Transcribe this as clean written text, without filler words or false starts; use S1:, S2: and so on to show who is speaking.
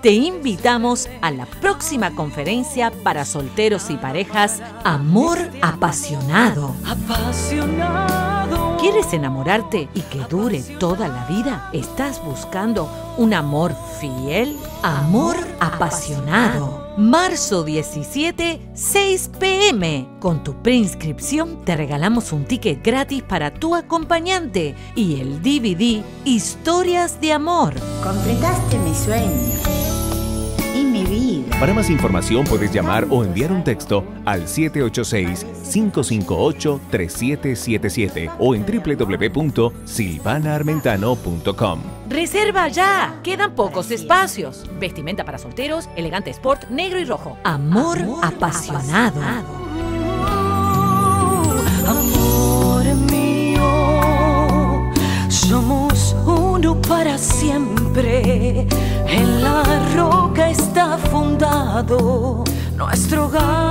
S1: Te invitamos a la próxima conferencia para solteros y parejas, Amor Apasionado. ¿Quieres enamorarte y que dure toda la vida? ¿Estás buscando un amor fiel? Amor Apasionado. Marzo 17, 6 p.m. Con tu preinscripción te regalamos un ticket gratis para tu acompañante y el DVD Historias de Amor.
S2: Completaste mi sueño y mi vida.
S3: Para más información puedes llamar o enviar un texto al 786-558-3777 o en www.silvanaarmentano.com.
S1: ¡Reserva ya! Quedan pocos espacios. Vestimenta para solteros, elegante sport, negro y rojo. Amor apasionado.
S4: Amor mío, somos uno para siempre. En la roca está fundado nuestro hogar.